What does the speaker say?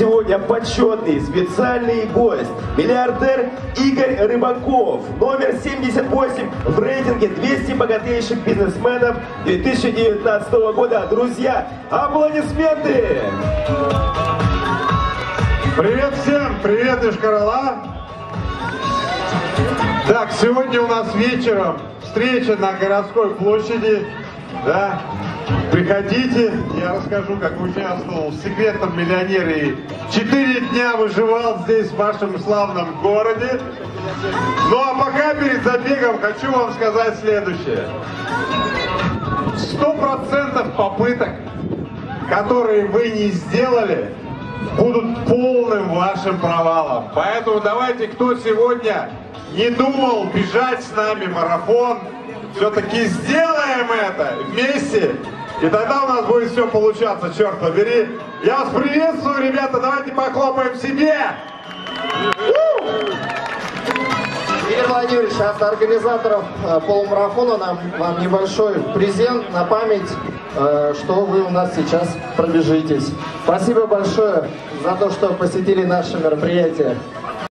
сегодня почетный специальный гость, миллиардер Игорь Рыбаков, номер 78 в рейтинге 200 богатейших бизнесменов 2019 года. Друзья, аплодисменты! Привет всем! Привет, Йошкар-Ола! Так, сегодня у нас вечером встреча на городской площади. Да? Приходите, я расскажу, как участвовал в секретном миллионере и 4 дня выживал здесь, в вашем славном городе. Ну а пока перед забегом хочу вам сказать следующее. 100% попыток, которые вы не сделали, будут полным вашим провалом. Поэтому давайте, кто сегодня не думал бежать с нами марафон, все-таки сделаем это вместе, и тогда у нас будет все получаться, черт побери. Я вас приветствую, ребята, давайте похлопаем себе! Игорь Владимирович, от организаторов полумарафона вам небольшой презент на память, что вы у нас сейчас пробежитесь. Спасибо большое за то, что посетили наше мероприятие.